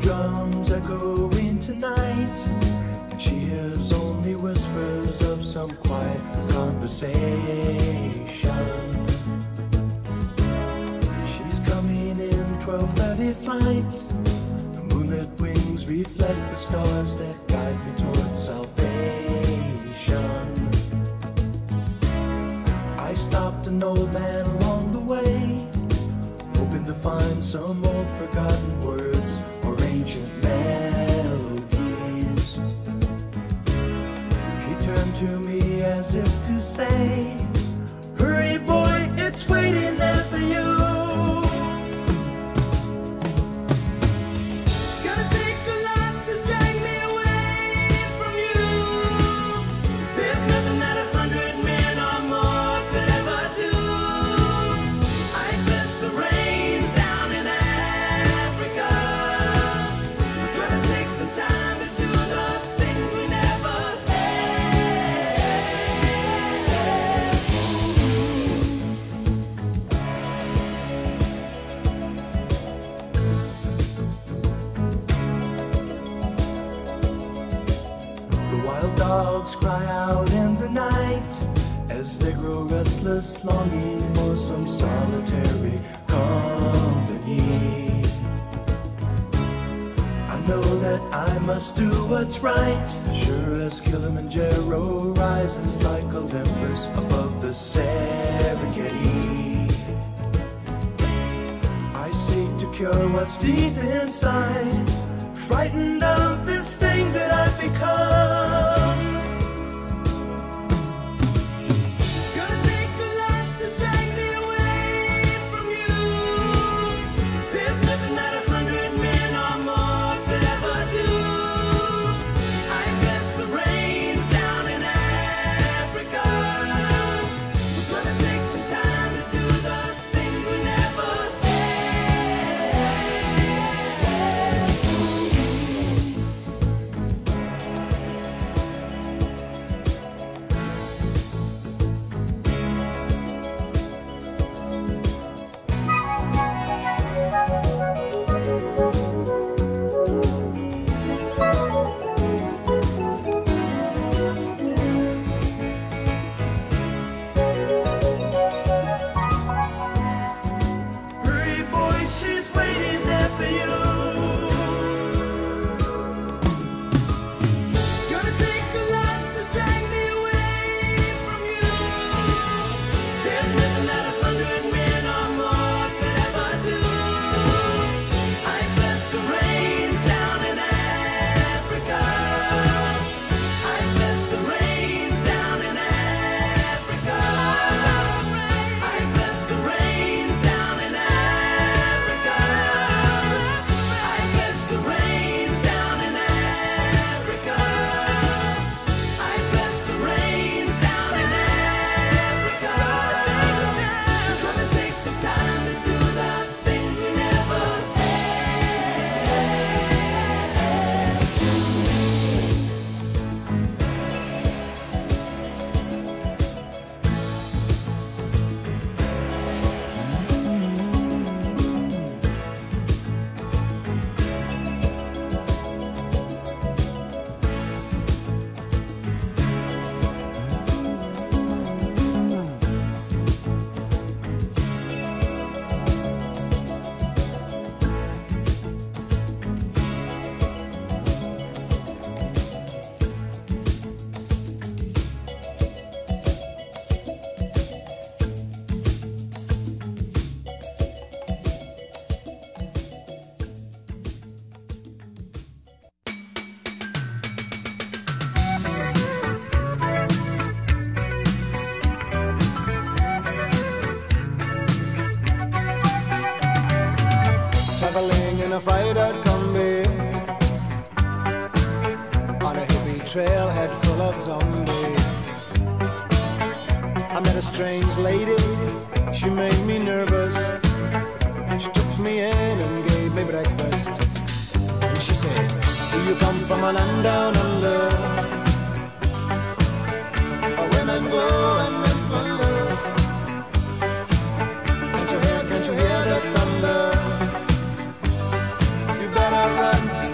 drums echoing tonight, and she hears only whispers of some quiet conversation. She's coming in 12:30 flight. The moonlit wings reflect the stars that guide me towards salvation. I stopped an old man along the way, hoping to find some old forgotten words or ancient melodies. He turned to me as if to say, "Hurry boy, it's waiting there for you." Dogs cry out in the night as they grow restless, longing for some solitary company. I know that I must do what's right, sure as Kilimanjaro rises like Olympus above the Serengeti. I seek to cure what's deep inside, frightened of this thing that I've become. Traveling in a fried-out combi on a hippie trailhead full of zombies. I met a strange lady, she made me nervous. She took me in and gave me breakfast, and she said, "Do you come from a land down under, where women go and men plunder? Can't you hear the thunder? You better run."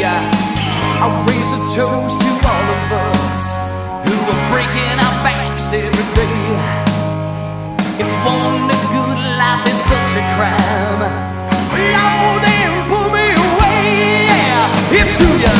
I raise a toast to all of us who are breaking our backs every day. If wanting a good life is such a crime, Lord, then pull me away. Yeah, it's to ya.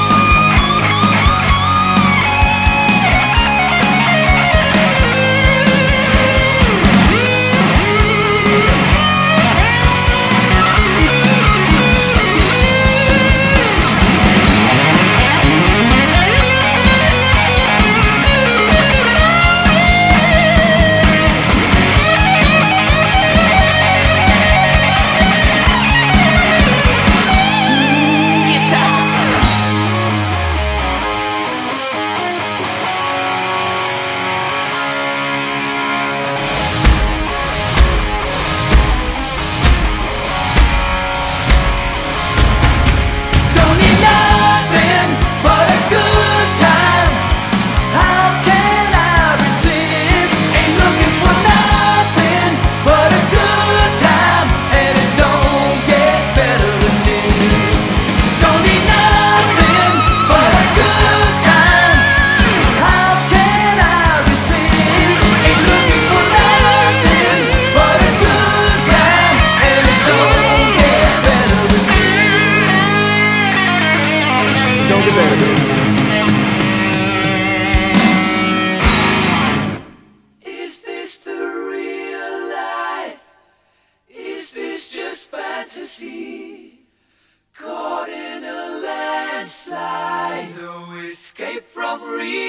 Is this the real life? Is this just fantasy? Caught in a landslide, no escape from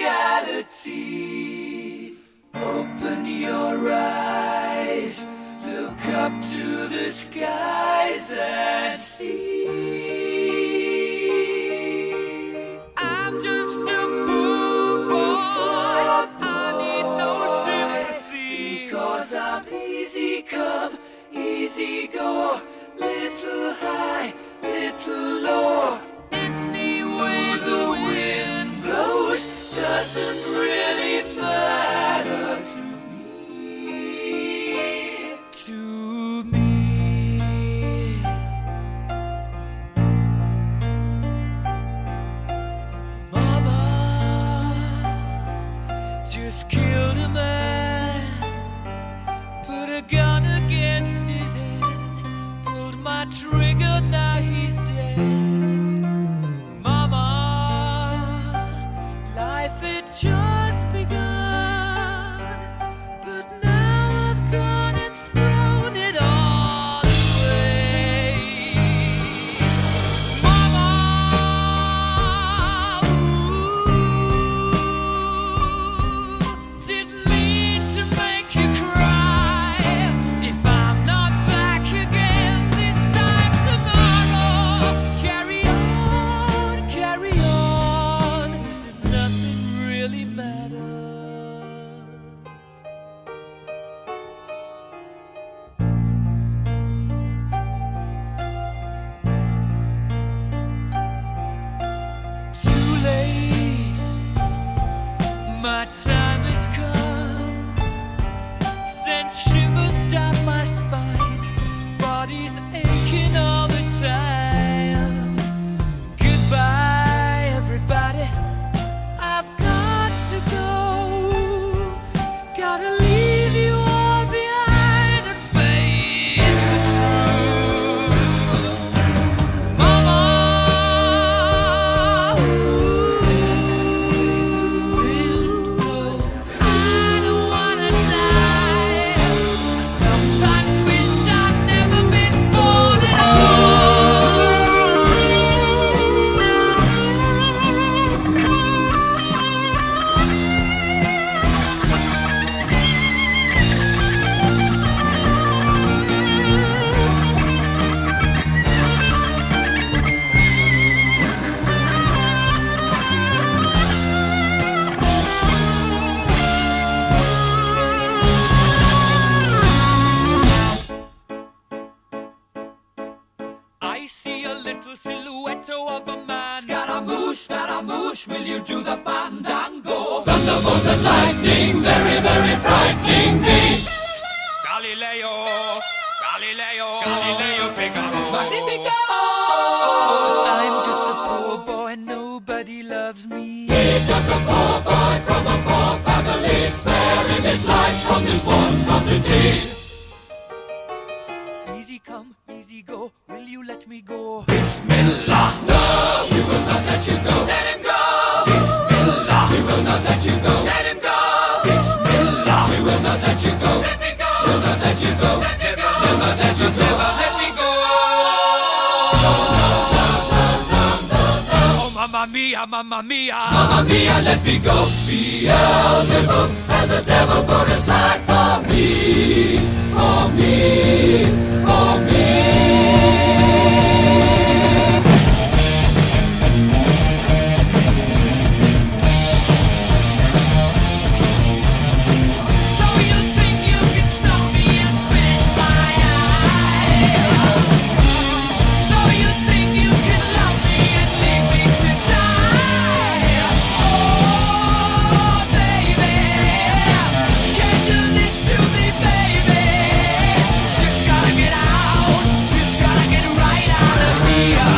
reality. Open your eyes, look up to the skies and see. I'm just a poor boy, I need no sympathy, because I'm easy come, easy go, little high, little low. Any way the wind blows doesn't really matter to me. To me. Mama just killed a man, put a gun against his head, pulled my trigger, now he's dead. Mama, life had just begun, but now I've gone and thrown it all away. Mama, didn't mean to make you cry. If I'm not back again this time tomorrow, carry on, carry on, as if nothing really matters. Too late, my time has come, sent shivers down my spine, body's aching all the time. Goodbye, everybody, I've got to go, gotta leave you all behind and face the truth. Mama, I don't wanna die. Sometimes wish I'd never been born at I see a little silhouette of a man. Scaramouche, will you do the fandango? Thunderbolt and lightning, very, very frightening me. Galileo, Galileo, Galileo Figaro. Magnifico! I'm just a poor loves me. He's just a poor boy from a poor family, sparing his life from this monstrosity. Easy come, easy go, will you let me go? Bismillah, no, we will not let you go. Let him go. Bismillah, we will not let you go. Let him go. Bismillah, we will not let you go. Let me go. We'll not let you go. Let me go. We'll not let you go. Never let me go. Oh, mamma mia, mamma mia. Mamma mia, let me go. Beelzebub has a devil put aside for me, for me, for me. So you think you can stop me and spit my eye? So you think you can love me and leave me to die? Oh, baby, can't do this to me, baby. Just gotta get out, just gotta get right out of here.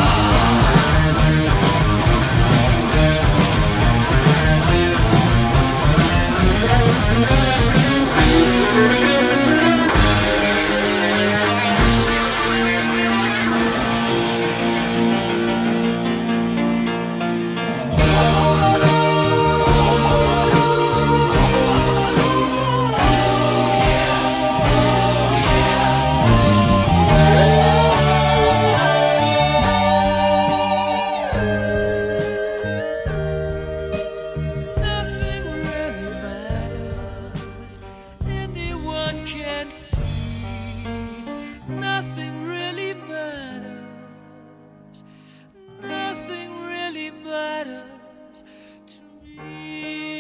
Nothing really matters. Anyone can see. Nothing really matters. Nothing really matters to me.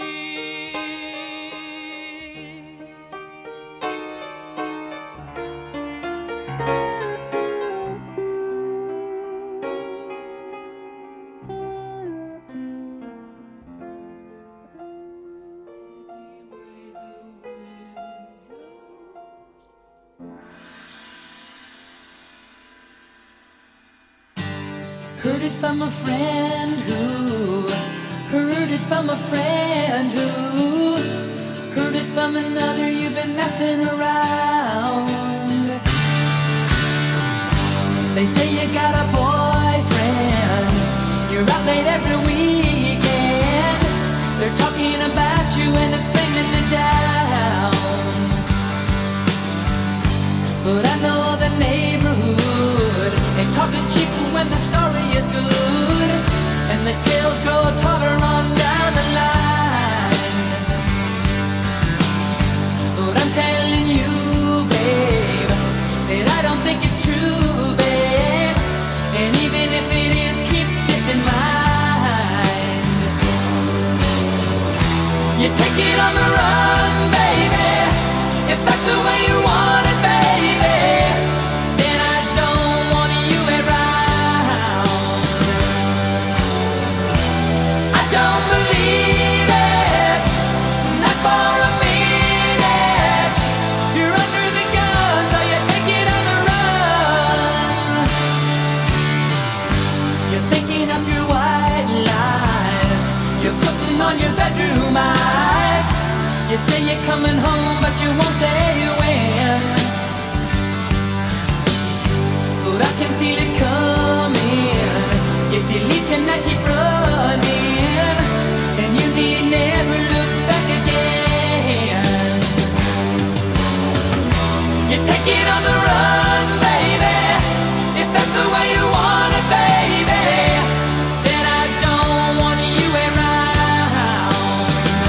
Heard it from a friend who heard it from a friend who heard it from another. You've been messing around. They say you got a boyfriend. You're out late every weekend. They're talking about you and it's bringing me down. But I know the neighborhood, and talk is cheap when the story is good, and the tales grow taller on down the line. But I'm telling you, babe, that I don't think it's true, babe. And even if it is, keep this in mind. You take it on the run, baby, if that's the way you want it, baby. Then I don't want you around. I don't believe it, not for a minute. You're under the gun, so you take it on the run. You're thinking of your white lies. You're putting on your bedroom eyes. You say you're coming home, but you won't say when. But I can feel it coming. If you leave tonight, keep running, and you need never look back again. You take it on the run, baby, if that's the way you want it, baby. Then I don't want you around.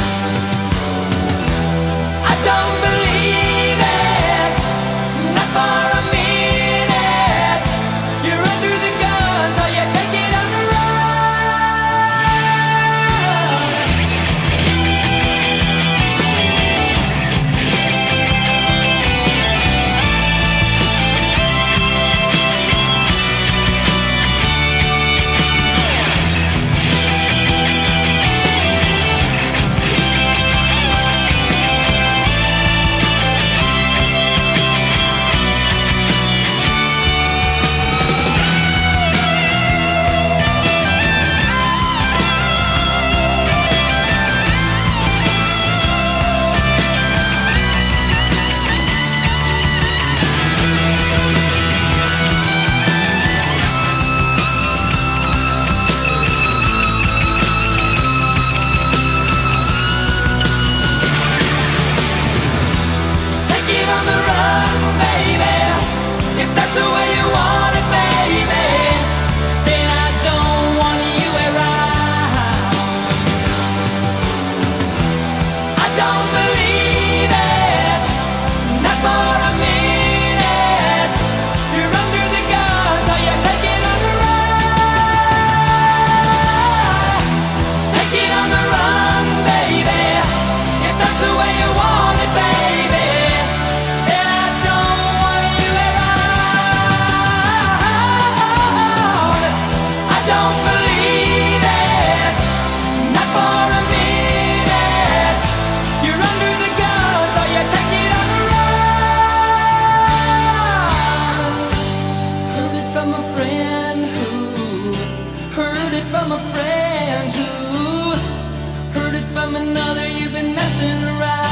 I don't believe it, not for a minute. You're from another, you've been messing around.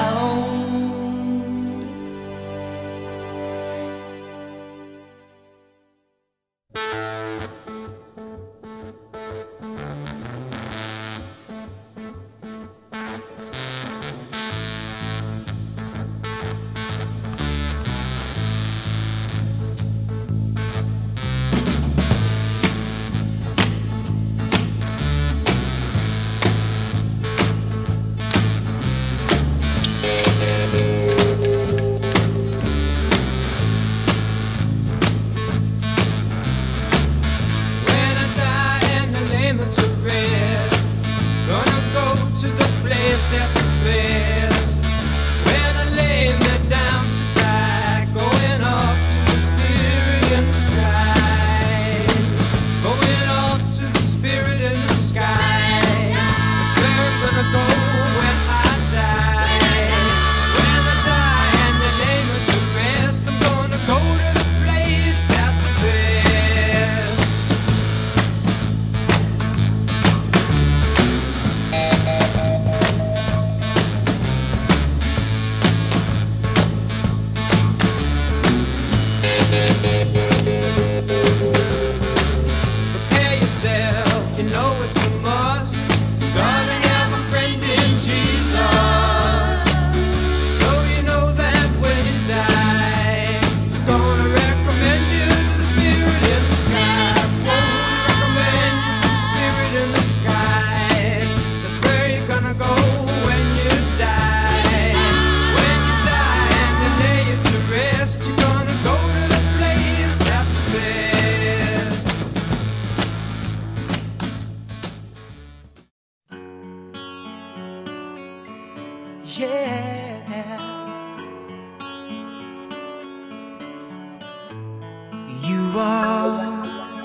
You are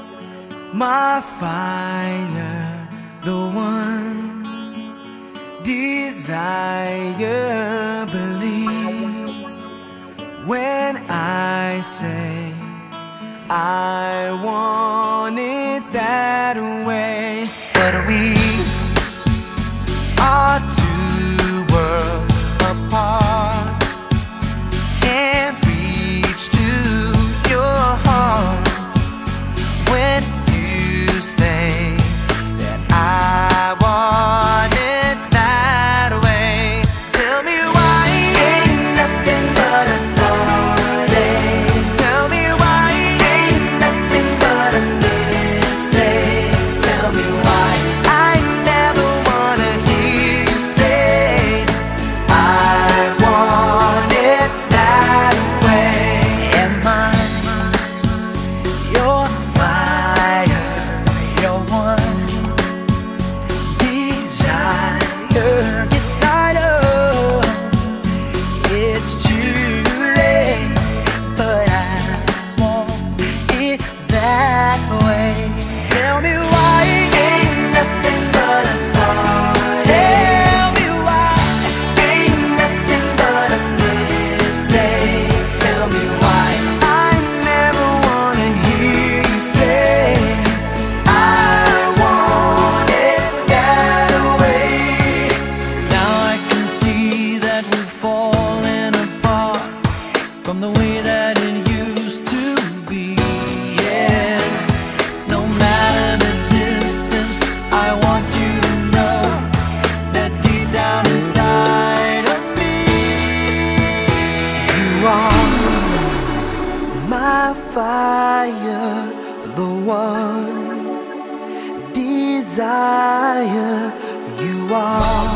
my fire, the one desire. Believe when I say I want it that way. But we are two worlds apart, can't reach to your heart when you say that I want it that way. Tell me why ain't nothing but a heartache. Tell me why ain't nothing but a mistake. Tell me why I never wanna hear you say I want it that way. Am I your fire, your one desire? Yes, I know it's too late, but I want it that way. Tell me why ain't nothing but a heart. Tell me why ain't nothing but a mistake. Tell me why I never wanna hear you say I want it that way. Now I can see that we're falling apart from the way that it used to be. Yeah, no matter the distance, I want you to know that deep down inside of me, you are my fire, the one desire. You are.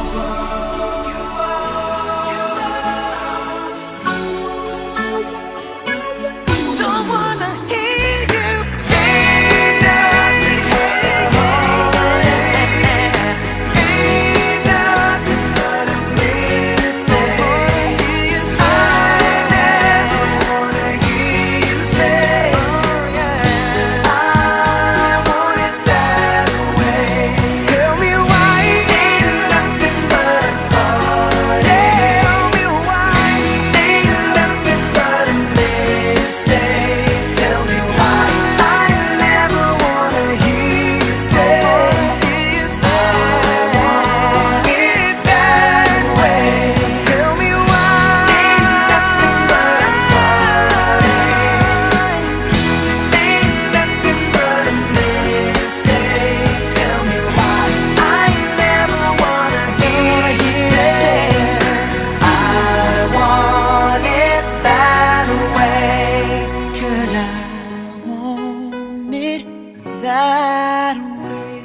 Don't wanna hear you say nothing but a heartache. Ain't nothing but a mistake. I never wanna hear you say I want it that way. Tell me why ain't that way.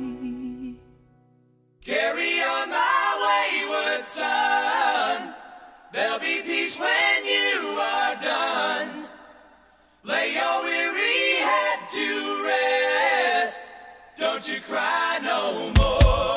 Carry on, my wayward son. There'll be peace when you are done. Lay your weary head to rest. Don't you cry no more.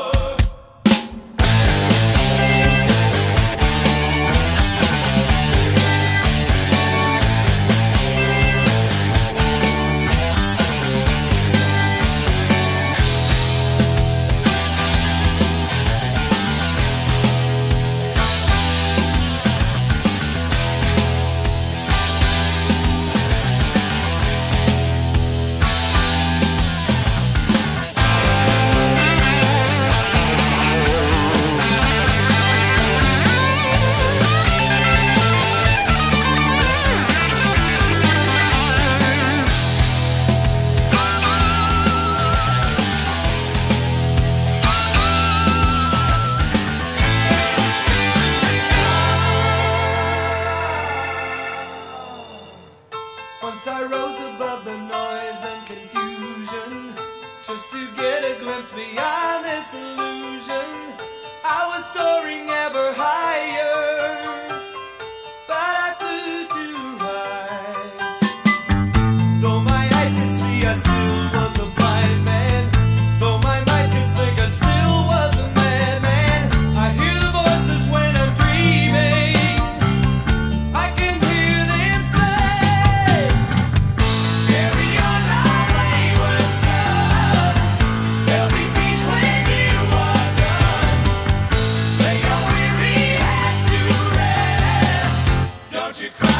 Once I rose above the noise and confusion, just to get a glimpse beyond this illusion. I was soaring ever higher, but I flew too high. Though my eyes could see, I still was a blind man. Though my mind could think, I still was a madman. I hear the voices when I'm dreaming. I can hear them say, Carry on, my wayward son. There'll be peace when you are done. Lay your weary head to rest. Don't you cry.